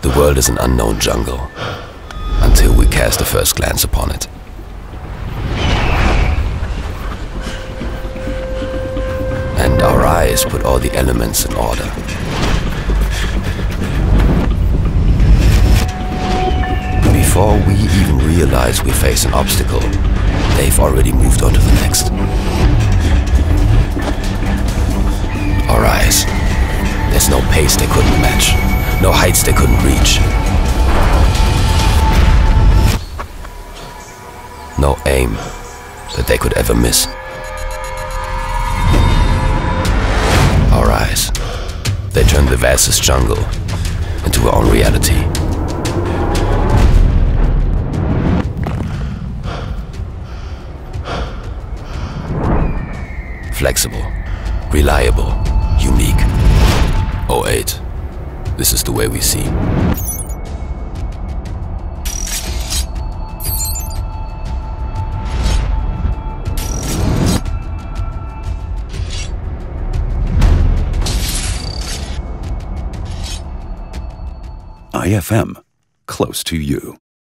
The world is an unknown jungle, until we cast the first glance upon it. And our eyes put all the elements in order. Before we even realize we face an obstacle, they've already moved on to the next. Our eyes. There's no pace they couldn't match, no heights they couldn't reach. No aim that they could ever miss. Our eyes. They turn the vastest jungle into our own reality. Flexible, reliable, unique. 08. This is the way we see. IFM, close to you.